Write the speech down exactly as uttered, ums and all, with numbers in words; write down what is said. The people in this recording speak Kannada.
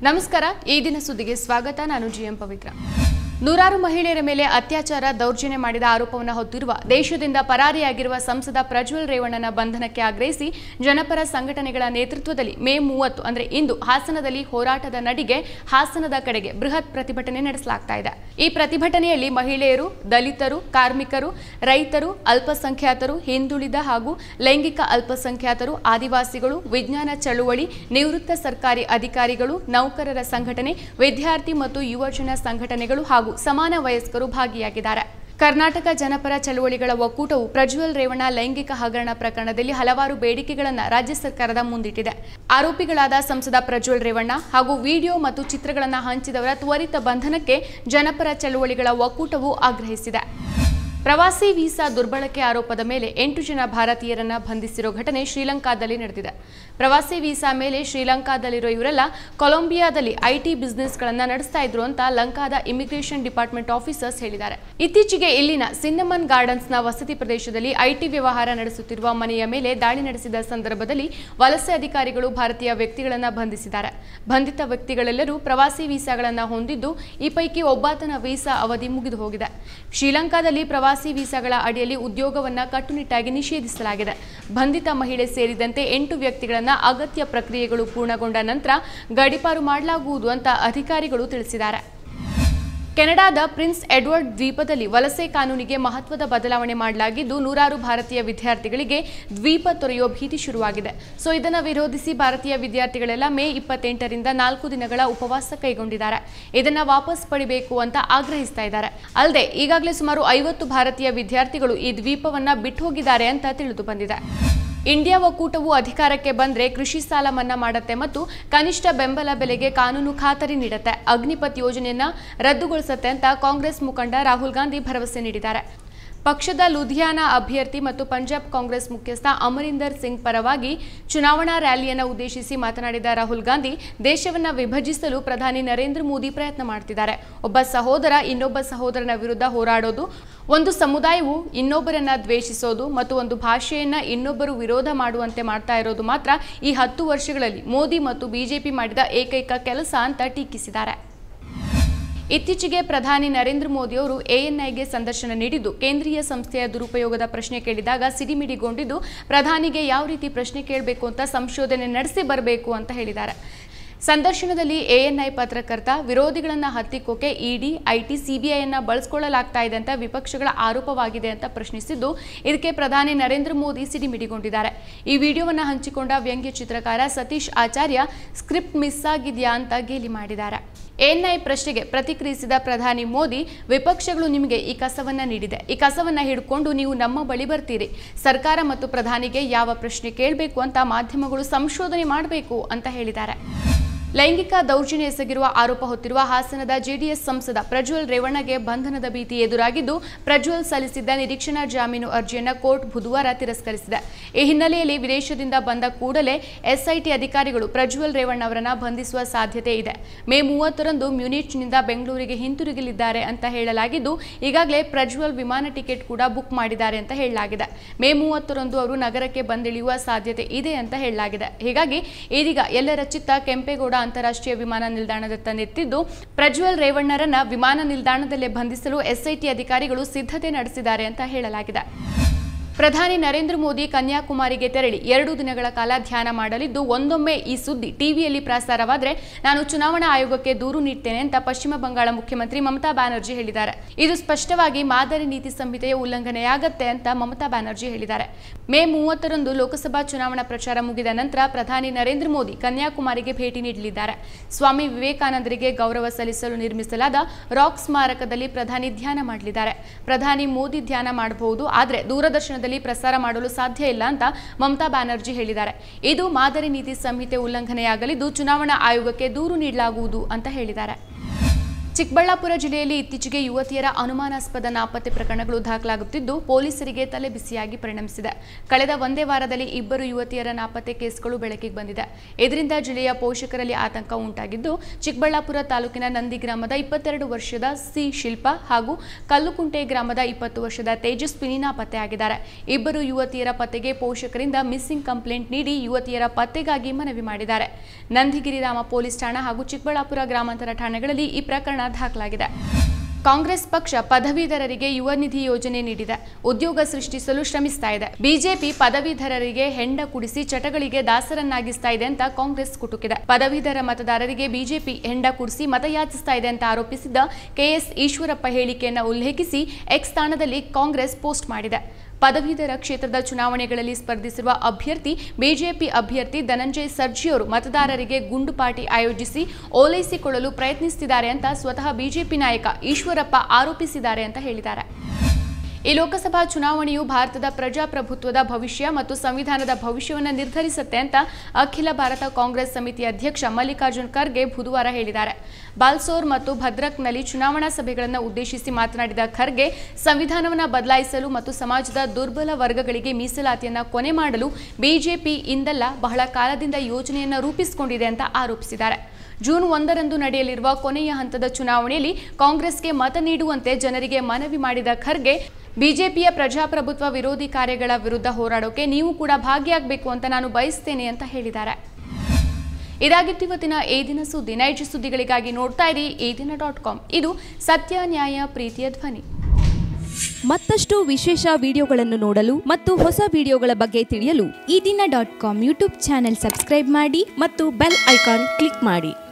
ನಮಸ್ಕಾರ ಈ ದಿನ ಸುದ್ದಿಗೆ ಸ್ವಾಗತ ನಾನು ಜಿಎಂ ಪವಿತ್ರ ನೂರಾರು ಮಹಿಳೆಯರ ಮೇಲೆ ಅತ್ಯಾಚಾರ ದೌರ್ಜನ್ಯ ಮಾಡಿದ ಆರೋಪವನ್ನು ಹೊತ್ತಿರುವ ದೇಶದಿಂದ ಪರಾರಿಯಾಗಿರುವ ಸಂಸದ ಪ್ರಜ್ವಲ್ ರೇವಣ್ಣನ ಬಂಧನಕ್ಕೆ ಆಗ್ರಹಿಸಿ ಜನಪರ ಸಂಘಟನೆಗಳ ನೇತೃತ್ವದಲ್ಲಿ ಮೇ ಮೂವತ್ತು ಅಂದರೆ ಇಂದು ಹಾಸನದಲ್ಲಿ ಹೋರಾಟದ ನಡಿಗೆ ಹಾಸನದ ಕಡೆಗೆ ಬೃಹತ್ ಪ್ರತಿಭಟನೆ ನಡೆಸಲಾಗ್ತಾ ಇದೆ। ಈ ಪ್ರತಿಭಟನೆಯಲ್ಲಿ ಮಹಿಳೆಯರು, ದಲಿತರು, ಕಾರ್ಮಿಕರು, ರೈತರು, ಅಲ್ಪಸಂಖ್ಯಾತರು, ಹಿಂದುಳಿದ ಹಾಗೂ ಲೈಂಗಿಕ ಅಲ್ಪಸಂಖ್ಯಾತರು, ಆದಿವಾಸಿಗಳು, ವಿಜ್ಞಾನ ಚಳುವಳಿ, ನಿವೃತ್ತ ಸರ್ಕಾರಿ ಅಧಿಕಾರಿಗಳು, ನೌಕರರ ಸಂಘಟನೆ, ವಿದ್ಯಾರ್ಥಿ ಮತ್ತು ಯುವಜನ ಸಂಘಟನೆಗಳು ಹಾಗೂ ಸಮಾನ ವಯಸ್ಕರು ಭಾಗಿಯಾಗಿದ್ದಾರೆ। ಕರ್ನಾಟಕ ಜನಪರ ಚಳುವಳಿಗಳ ಒಕ್ಕೂಟವು ಪ್ರಜ್ವಲ್ ರೇವಣ್ಣ ಲೈಂಗಿಕ ಹಗರಣ ಪ್ರಕರಣದಲ್ಲಿ ಹಲವಾರು ಬೇಡಿಕೆಗಳನ್ನು ರಾಜ್ಯ ಸರ್ಕಾರದ ಮುಂದಿಟ್ಟಿದೆ। ಆರೋಪಿಗಳಾದ ಸಂಸದ ಪ್ರಜ್ವಲ್ ರೇವಣ್ಣ ಹಾಗೂ ವಿಡಿಯೋ ಮತ್ತು ಚಿತ್ರಗಳನ್ನು ಹಂಚಿದವರ ತ್ವರಿತ ಬಂಧನಕ್ಕೆ ಜನಪರ ಚಳುವಳಿಗಳ ಒಕ್ಕೂಟವು ಆಗ್ರಹಿಸಿದೆ। ಪ್ರವಾಸಿ ವೀಸಾ ದುರ್ಬಳಕೆ ಆರೋಪದ ಮೇಲೆ ಎಂಟು ಜನ ಭಾರತೀಯರನ್ನ ಬಂಧಿಸಿರೋ ಘಟನೆ ಶ್ರೀಲಂಕಾದಲ್ಲಿ ನಡೆದಿದೆ। ಪ್ರವಾಸಿ ವೀಸಾ ಮೇಲೆ ಶ್ರೀಲಂಕಾದಲ್ಲಿರೋ ಇವರೆಲ್ಲ ಕೊಲಂಬಿಯಾದಲ್ಲಿ ಐಟಿ ಬಿಸಿನೆಸ್ಗಳನ್ನು ನಡೆಸ್ತಾ ಇದ್ರು ಅಂತ ಲಂಕಾದ ಇಮಿಗ್ರೇಷನ್ ಡಿಪಾರ್ಟ್ಮೆಂಟ್ ಆಫೀಸರ್ಸ್ ಹೇಳಿದ್ದಾರೆ। ಇತ್ತೀಚೆಗೆ ಇಲ್ಲಿನ ಸಿನ್ನಮನ್ ಗಾರ್ಡನ್ಸ್ನ ವಸತಿ ಪ್ರದೇಶದಲ್ಲಿ ಐಟಿ ವ್ಯವಹಾರ ನಡೆಸುತ್ತಿರುವ ಮನೆಯ ಮೇಲೆ ದಾಳಿ ನಡೆಸಿದ ಸಂದರ್ಭದಲ್ಲಿ ವಲಸೆ ಅಧಿಕಾರಿಗಳು ಭಾರತೀಯ ವ್ಯಕ್ತಿಗಳನ್ನು ಬಂಧಿಸಿದ್ದಾರೆ। ಬಂಧಿತ ವ್ಯಕ್ತಿಗಳೆಲ್ಲರೂ ಪ್ರವಾಸಿ ವೀಸಾಗಳನ್ನು ಹೊಂದಿದ್ದು ಈ ಪೈಕಿ ಒಬ್ಬಾತನ ವೀಸಾ ಅವಧಿ ಮುಗಿದು ಹೋಗಿದೆ। ಶ್ರೀಲಂಕಾದಲ್ಲಿ ಪ್ರವಾಸಿ ವೀಸಾಗಳ ಅಡಿಯಲ್ಲಿ ಉದ್ಯೋಗವನ್ನ ಕಟ್ಟುನಿಟ್ಟಾಗಿ ನಿಷೇಧಿಸಲಾಗಿದೆ। ಬಂಧಿತ ಮಹಿಳೆ ಸೇರಿದಂತೆ ಎಂಟು ವ್ಯಕ್ತಿಗಳನ್ನ ಅಗತ್ಯ ಪ್ರಕ್ರಿಯೆಗಳು ಪೂರ್ಣಗೊಂಡ ನಂತರ ಗಡೀಪಾರು ಮಾಡಲಾಗುವುದು ಅಂತ ಅಧಿಕಾರಿಗಳು ತಿಳಿಸಿದ್ದಾರೆ। ಕೆನಡಾದ ಪ್ರಿನ್ಸ್ ಎಡ್ವರ್ಡ್ ದ್ವೀಪದಲ್ಲಿ ವಲಸೆ ಕಾನೂನಿಗೆ ಮಹತ್ವದ ಬದಲಾವಣೆ ಮಾಡಲಾಗಿದ್ದು ನೂರಾರು ಭಾರತೀಯ ವಿದ್ಯಾರ್ಥಿಗಳಿಗೆ ದ್ವೀಪ ತೊರೆಯುವ ಭೀತಿ ಶುರುವಾಗಿದೆ। ಸೊ ಇದನ್ನು ವಿರೋಧಿಸಿ ಭಾರತೀಯ ವಿದ್ಯಾರ್ಥಿಗಳೆಲ್ಲ ಮೇ ಇಪ್ಪತ್ತೆಂಟರಿಂದ ನಾಲ್ಕು ದಿನಗಳ ಉಪವಾಸ ಕೈಗೊಂಡಿದ್ದಾರೆ। ಇದನ್ನ ವಾಪಸ್ ಪಡಿಬೇಕು ಅಂತ ಆಗ್ರಹಿಸ್ತಾ ಇದ್ದಾರೆ। ಅಲ್ಲದೆ ಈಗಾಗಲೇ ಸುಮಾರು ಐವತ್ತು ಭಾರತೀಯ ವಿದ್ಯಾರ್ಥಿಗಳು ಈ ದ್ವೀಪವನ್ನ ಬಿಟ್ಟು ಹೋಗಿದ್ದಾರೆ ಅಂತ ತಿಳಿದು ಬಂದಿದೆ। ಇಂಡಿಯಾ ಒಕ್ಕೂಟವು ಅಧಿಕಾರಕ್ಕೆ ಬಂದ್ರೆ ಕೃಷಿ ಸಾಲ ಮನ್ನಾ ಮಾಡುತ್ತೆ ಮತ್ತು ಕನಿಷ್ಠ ಬೆಂಬಲ ಬೆಲೆಗೆ ಕಾನೂನು ಖಾತರಿ ನೀಡುತ್ತೆ, ಅಗ್ನಿಪಥ್ ಯೋಜನೆಯನ್ನ ರದ್ದುಗೊಳಿಸುತ್ತೆ ಅಂತ ಕಾಂಗ್ರೆಸ್ ಮುಖಂಡ ರಾಹುಲ್ ಗಾಂಧಿ ಭರವಸೆ ನೀಡಿದ್ದಾರೆ। ಪಕ್ಷದ ಲುಧಿಯಾನಾ ಅಭ್ಯರ್ಥಿ ಮತ್ತು ಪಂಜಾಬ್ ಕಾಂಗ್ರೆಸ್ ಮುಖ್ಯಸ್ಥ ಅಮರಿಂದರ್ ಸಿಂಗ್ ಪರವಾಗಿ ಚುನಾವಣಾ ರ್ಯಾಲಿಯನ್ನು ಉದ್ದೇಶಿಸಿ ಮಾತನಾಡಿದ ರಾಹುಲ್ ಗಾಂಧಿ ದೇಶವನ್ನು ವಿಭಜಿಸಲು ಪ್ರಧಾನಿ ನರೇಂದ್ರ ಮೋದಿ ಪ್ರಯತ್ನ ಮಾಡುತ್ತಿದ್ದಾರೆ। ಒಬ್ಬ ಸಹೋದರ ಇನ್ನೊಬ್ಬ ಸಹೋದರನ ವಿರುದ್ಧ ಹೋರಾಡೋದು, ಒಂದು ಸಮುದಾಯವು ಇನ್ನೊಬ್ಬರನ್ನ ದ್ವೇಷಿಸೋದು ಮತ್ತು ಒಂದು ಭಾಷೆಯನ್ನ ಇನ್ನೊಬ್ಬರು ವಿರೋಧ ಮಾಡುವಂತೆ ಮಾಡ್ತಾ ಇರೋದು ಮಾತ್ರ ಈ ಹತ್ತು ವರ್ಷಗಳಲ್ಲಿ ಮೋದಿ ಮತ್ತು ಬಿಜೆಪಿ ಮಾಡಿದ ಏಕೈಕ ಕೆಲಸ ಅಂತ ಟೀಕಿಸಿದ್ದಾರೆ। ಇತ್ತೀಚೆಗೆ ಪ್ರಧಾನಿ ನರೇಂದ್ರ ಮೋದಿ ಅವರು ಎಎನ್ಐಗೆ ಸಂದರ್ಶನ ನೀಡಿದ್ದು ಕೇಂದ್ರೀಯ ಸಂಸ್ಥೆಯ ದುರುಪಯೋಗದ ಪ್ರಶ್ನೆ ಕೇಳಿದಾಗ ಸಿಡಿಮಿಡಿಗೊಂಡಿದ್ದು ಪ್ರಧಾನಿಗೆ ಯಾವ ರೀತಿ ಪ್ರಶ್ನೆ ಕೇಳಬೇಕು ಅಂತ ಸಂಶೋಧನೆ ನಡೆಸಿ ಬರಬೇಕು ಅಂತ ಹೇಳಿದ್ದಾರೆ। ಸಂದರ್ಶನದಲ್ಲಿ ಎಎನ್ಐ ಪತ್ರಕರ್ತ ವಿರೋಧಿಗಳನ್ನು ಹತ್ತಿಕ್ಕೋಕೆ ಇಡಿ, ಐಟಿ, ಸಿಬಿಐಯನ್ನ ಬಳಸಿಕೊಳ್ಳಲಾಗ್ತಾ ಇದೆ ಅಂತ ವಿಪಕ್ಷಗಳ ಆರೋಪವಾಗಿದೆ ಅಂತ ಪ್ರಶ್ನಿಸಿದ್ದು ಇದಕ್ಕೆ ಪ್ರಧಾನಿ ನರೇಂದ್ರ ಮೋದಿ ಸಿಡಿಮಿಡಿಗೊಂಡಿದ್ದಾರೆ। ಈ ವಿಡಿಯೋವನ್ನು ಹಂಚಿಕೊಂಡ ವ್ಯಂಗ್ಯ ಚಿತ್ರಕಾರ ಸತೀಶ್ ಆಚಾರ್ಯ ಸ್ಕ್ರಿಪ್ಟ್ ಮಿಸ್ ಆಗಿದೆಯಾ ಅಂತ ಗೇಲಿ ಮಾಡಿದ್ದಾರೆ। ಎಎನ್ಐ ಪ್ರಶ್ನೆಗೆ ಪ್ರತಿಕ್ರಿಯಿಸಿದ ಪ್ರಧಾನಿ ಮೋದಿ, ವಿಪಕ್ಷಗಳು ನಿಮಗೆ ಈ ಕಸವನ್ನ ನೀಡಿದೆ, ಈ ಕಸವನ್ನ ಹಿಡ್ಕೊಂಡು ನೀವು ನಮ್ಮ ಬಳಿ ಬರ್ತೀರಿ, ಸರ್ಕಾರ ಮತ್ತು ಪ್ರಧಾನಿಗೆ ಯಾವ ಪ್ರಶ್ನೆ ಕೇಳಬೇಕು ಅಂತ ಮಾಧ್ಯಮಗಳು ಸಂಶೋಧನೆ ಮಾಡಬೇಕು ಅಂತ ಹೇಳಿದ್ದಾರೆ। ಲೈಂಗಿಕ ದೌರ್ಜನ್ಯ ಎಸಗಿರುವ ಆರೋಪ ಹೊತ್ತಿರುವ ಹಾಸನದ ಜೆಡಿಎಸ್ ಸಂಸದ ಪ್ರಜ್ವಲ್ ರೇವಣ್ಣಗೆ ಬಂಧನದ ಭೀತಿ ಎದುರಾಗಿದ್ದು ಪ್ರಜ್ವಲ್ ಸಲ್ಲಿಸಿದ್ದ ನಿರೀಕ್ಷಣಾ ಜಾಮೀನು ಅರ್ಜಿಯನ್ನು ಕೋರ್ಟ್ ಬುಧವಾರ ತಿರಸ್ಕರಿಸಿದೆ। ಈ ಹಿನ್ನೆಲೆಯಲ್ಲಿ ವಿದೇಶದಿಂದ ಬಂದ ಕೂಡಲೇ ಎಸ್ಐಟಿ ಅಧಿಕಾರಿಗಳು ಪ್ರಜ್ವಲ್ ರೇವಣ್ಣ ಅವರನ್ನು ಬಂಧಿಸುವ ಸಾಧ್ಯತೆ ಇದೆ। ಮೇ ಮೂವತ್ತರಂದು ಮ್ಯೂನಿಚ್ನಿಂದ ಬೆಂಗಳೂರಿಗೆ ಹಿಂತಿರುಗಲಿದ್ದಾರೆ ಅಂತ ಹೇಳಲಾಗಿದ್ದು ಈಗಾಗಲೇ ಪ್ರಜ್ವಲ್ ವಿಮಾನ ಟಿಕೆಟ್ ಕೂಡ ಬುಕ್ ಮಾಡಿದ್ದಾರೆ ಅಂತ ಹೇಳಲಾಗಿದೆ। ಮೇ ಮೂವತ್ತರಂದು ಅವರು ನಗರಕ್ಕೆ ಬಂದಿಳಿಯುವ ಸಾಧ್ಯತೆ ಇದೆ ಅಂತ ಹೇಳಲಾಗಿದೆ। ಹೀಗಾಗಿ ಇದೀಗ ಎಲ್ಲರ ಚಿತ್ತ ಕೆಂಪೇಗೌಡ ಅಂತಾರಾಷ್ಟ್ರೀಯ ವಿಮಾನ ನಿಲ್ದಾಣದತ್ತ ನೆತ್ತಿದ್ದು ಪ್ರಜ್ವಲ್ ರೇವಣ್ಣರನ್ನ ವಿಮಾನ ನಿಲ್ದಾಣದಲ್ಲೇ ಬಂಧಿಸಲು ಎಸ್ಐಟಿ ಅಧಿಕಾರಿಗಳು ಸಿದ್ಧತೆ ನಡೆಸಿದ್ದಾರೆ ಅಂತ ಹೇಳಲಾಗಿದೆ। ಪ್ರಧಾನಿ ನರೇಂದ್ರ ಮೋದಿ ಕನ್ಯಾಕುಮಾರಿಗೆ ತೆರಳಿ ಎರಡು ದಿನಗಳ ಕಾಲ ಧ್ಯಾನ ಮಾಡಲಿದ್ದು ಒಂದೊಮ್ಮೆ ಈ ಸುದ್ದಿ ಟಿವಿಯಲ್ಲಿ ಪ್ರಸಾರವಾದರೆ ನಾನು ಚುನಾವಣಾ ಆಯೋಗಕ್ಕೆ ದೂರು ನೀಡ್ತೇನೆ ಅಂತ ಪಶ್ಚಿಮ ಬಂಗಾಳ ಮುಖ್ಯಮಂತ್ರಿ ಮಮತಾ ಬ್ಯಾನರ್ಜಿ ಹೇಳಿದ್ದಾರೆ। ಇದು ಸ್ಪಷ್ಟವಾಗಿ ಮಾದರಿ ನೀತಿ ಸಂಹಿತೆಯ ಉಲ್ಲಂಘನೆಯಾಗತ್ತೆ ಅಂತ ಮಮತಾ ಬ್ಯಾನರ್ಜಿ ಹೇಳಿದ್ದಾರೆ। ಮೇ ಮೂವತ್ತರಂದು ಲೋಕಸಭಾ ಚುನಾವಣಾ ಪ್ರಚಾರ ಮುಗಿದ ನಂತರ ಪ್ರಧಾನಿ ನರೇಂದ್ರ ಮೋದಿ ಕನ್ಯಾಕುಮಾರಿಗೆ ಭೇಟಿ ನೀಡಲಿದ್ದಾರೆ। ಸ್ವಾಮಿ ವಿವೇಕಾನಂದರಿಗೆ ಗೌರವ ಸಲ್ಲಿಸಲು ನಿರ್ಮಿಸಲಾದ ರಾಕ್ ಸ್ಮಾರಕದಲ್ಲಿ ಪ್ರಧಾನಿ ಧ್ಯಾನ ಮಾಡಲಿದ್ದಾರೆ। ಪ್ರಧಾನಿ ಮೋದಿ ಧ್ಯಾನ ಮಾಡಬಹುದು, ಆದರೆ ದೂರದರ್ಶನ ಪ್ರಸಾರ ಮಾಡಲು ಸಾಧ್ಯ ಇಲ್ಲ ಅಂತ ಮಮತಾ ಬ್ಯಾನರ್ಜಿ ಹೇಳಿದ್ದಾರೆ। ಇದು ಮಾದರಿ ನೀತಿ ಸಂಹಿತೆ ಉಲ್ಲಂಘನೆಯಾಗಲಿದ್ದು ಚುನಾವಣಾ ಆಯೋಗಕ್ಕೆ ದೂರು ನೀಡಲಾಗುವುದು ಅಂತ ಹೇಳಿದ್ದಾರೆ। ಚಿಕ್ಕಬಳ್ಳಾಪುರ ಜಿಲ್ಲೆಯಲ್ಲಿ ಇತ್ತೀಚೆಗೆ ಯುವತಿಯರ ಅನುಮಾನಾಸ್ಪದ ನಾಪತ್ತೆ ಪ್ರಕರಣಗಳು ದಾಖಲಾಗುತ್ತಿದ್ದು ಪೊಲೀಸರಿಗೆ ತಲೆಬಿಸಿಯಾಗಿ ಪರಿಣಮಿಸಿದೆ. ಕಳೆದ ಒಂದೇ ವಾರದಲ್ಲಿ ಇಬ್ಬರು ಯುವತಿಯರ ನಾಪತ್ತೆ ಕೇಸ್ಗಳು ಬೆಳಕಿಗೆ ಬಂದಿದೆ. ಇದರಿಂದ ಜಿಲ್ಲೆಯ ಪೋಷಕರಲ್ಲಿ ಆತಂಕ ಉಂಟಾಗಿದ್ದು, ಚಿಕ್ಕಬಳ್ಳಾಪುರ ತಾಲೂಕಿನ ನಂದಿ ಗ್ರಾಮದ ಇಪ್ಪತ್ತೆರಡು ವರ್ಷದ ಸಿ ಶಿಲ್ಪಾ ಹಾಗೂ ಕಲ್ಲುಕುಂಟೆ ಗ್ರಾಮದ ಇಪ್ಪತ್ತು ವರ್ಷದ ತೇಜಸ್ವಿನಿ ನಾಪತ್ತೆಯಾಗಿದ್ದಾರೆ. ಇಬ್ಬರು ಯುವತಿಯರ ಪತ್ತೆಗೆ ಪೋಷಕರಿಂದ ಮಿಸ್ಸಿಂಗ್ ಕಂಪ್ಲೇಂಟ್ ನೀಡಿ ಯುವತಿಯರ ಪತ್ತೆಗಾಗಿ ಮನವಿ ಮಾಡಿದ್ದಾರೆ. ನಂದಿಗಿರಿರಾಮ ಪೊಲೀಸ್ ಠಾಣಾ ಹಾಗೂ ಚಿಕ್ಕಬಳ್ಳಾಪುರ ಗ್ರಾಮಾಂತರ ಠಾಣೆಗಳಲ್ಲಿ ಈ ಪ್ರಕರಣ ದಾಖಲಾಗಿದೆ. ಕಾಂಗ್ರೆಸ್ ಪಕ್ಷ ಪದವೀಧರರಿಗೆ ಯುವ ನಿಧಿ ಯೋಜನೆ ನೀಡಿದೆ. ಉದ್ಯೋಗ ಸೃಷ್ಟಿಸಲು ಶ್ರಮಿಸ್ತಾ ಇದೆ. ಬಿಜೆಪಿ ಪದವೀಧರರಿಗೆ ಹೆಂಡ ಕುಡಿಸಿ ಚಟಗಳಿಗೆ ದಾಸರನ್ನಾಗಿಸ್ತಾ ಇದೆ ಅಂತ ಕಾಂಗ್ರೆಸ್ ಕುಟುಕಿದೆ. ಪದವೀಧರ ಮತದಾರರಿಗೆ ಬಿಜೆಪಿ ಹೆಂಡ ಕುಡಿಸಿ ಮತಯಾಚಿಸ್ತಾ ಇದೆ ಅಂತ ಆರೋಪಿಸಿದ್ದ ಕೆಎಸ್ ಈಶ್ವರಪ್ಪ ಹೇಳಿಕೆಯನ್ನು ಉಲ್ಲೇಖಿಸಿ ಎಕ್ಸ್ ತಾಣದಲ್ಲಿ ಕಾಂಗ್ರೆಸ್ ಪೋಸ್ಟ್ ಮಾಡಿದೆ. ಪದವೀಧರ ಕ್ಷೇತ್ರದ ಚುನಾವಣೆಗಳಲ್ಲಿ ಸ್ಪರ್ಧಿಸಿರುವ ಅಭ್ಯರ್ಥಿ ಬಿಜೆಪಿ ಅಭ್ಯರ್ಥಿ ಧನಂಜಯ ಸರ್ಜಿಯವರು ಮತದಾರರಿಗೆ ಗುಂಡುಪಾಟಿ ಆಯೋಜಿಸಿ ಓಲೈಸಿಕೊಳ್ಳಲು ಪ್ರಯತ್ನಿಸುತ್ತಿದ್ದಾರೆ ಅಂತ ಸ್ವತಃ ಬಿಜೆಪಿ ನಾಯಕ ಈಶ್ವರಪ್ಪ ಆರೋಪಿಸಿದ್ದಾರೆ ಅಂತ ಹೇಳಿದ್ದಾರೆ. ಈ ಲೋಕಸಭಾ ಚುನಾವಣೆಯು ಭಾರತದ ಪ್ರಜಾಪ್ರಭುತ್ವದ ಭವಿಷ್ಯ ಮತ್ತು ಸಂವಿಧಾನದ ಭವಿಷ್ಯವನ್ನು ನಿರ್ಧರಿಸುತ್ತೆ ಅಂತ ಅಖಿಲ ಭಾರತ ಕಾಂಗ್ರೆಸ್ ಸಮಿತಿ ಅಧ್ಯಕ್ಷ ಮಲ್ಲಿಕಾರ್ಜುನ್ ಖರ್ಗೆ ಬುಧವಾರ ಹೇಳಿದ್ದಾರೆ. ಬಾಲ್ಸೋರ್ ಮತ್ತು ಭದ್ರಕ್ನಲ್ಲಿ ಚುನಾವಣಾ ಸಭೆಗಳನ್ನು ಉದ್ದೇಶಿಸಿ ಮಾತನಾಡಿದ ಖರ್ಗೆ, ಸಂವಿಧಾನವನ್ನು ಬದಲಾಯಿಸಲು ಮತ್ತು ಸಮಾಜದ ದುರ್ಬಲ ವರ್ಗಗಳಿಗೆ ಮೀಸಲಾತಿಯನ್ನು ಕೊನೆ ಮಾಡಲು ಬಿಜೆಪಿ ಇಂದಲ್ಲ ಬಹಳ ಕಾಲದಿಂದ ಯೋಜನೆಯನ್ನು ರೂಪಿಸಿಕೊಂಡಿದೆ ಅಂತ ಆರೋಪಿಸಿದ್ದಾರೆ. ಜೂನ್ ಒಂದರಂದು ನಡೆಯಲಿರುವ ಕೊನೆಯ ಹಂತದ ಚುನಾವಣೆಯಲ್ಲಿ ಕಾಂಗ್ರೆಸ್ಗೆ ಮತ ನೀಡುವಂತೆ ಜನರಿಗೆ ಮನವಿ ಮಾಡಿದ ಖರ್ಗೆ, ಬಿಜೆಪಿಯ ಪ್ರಜಾಪ್ರಭುತ್ವ ವಿರೋಧಿ ಕಾರ್ಯಗಳ ವಿರುದ್ಧ ಹೋರಾಡೋಕೆ ನೀವು ಕೂಡ ಭಾಗಿಯಾಗಬೇಕು ಅಂತ ನಾನು ಬಯಸ್ತೇನೆ ಅಂತ ಹೇಳಿದ್ದಾರೆ. ಇದಾಗಿತ್ತು ಇವತ್ತಿನ ಈ ದಿನ ಸುದ್ದಿ. ನೈಜ ಸುದ್ದಿಗಳಿಗಾಗಿ ನೋಡ್ತಾ ಇರಿ ಈ ದಿನ ಡಾಟ್ ಕಾಮ್. ಇದು ಸತ್ಯ, ನ್ಯಾಯ, ಪ್ರೀತಿಯ ಧ್ವನಿ. ಮತ್ತಷ್ಟು ವಿಶೇಷ ವಿಡಿಯೋಗಳನ್ನು ನೋಡಲು ಮತ್ತು ಹೊಸ ವಿಡಿಯೋಗಳ ಬಗ್ಗೆ ತಿಳಿಯಲು Eedina dot com YouTube channel subscribe ಮಾಡಿ ಮತ್ತು ಬೆಲ್ ಐಕಾನ್ ಕ್ಲಿಕ್ ಮಾಡಿ.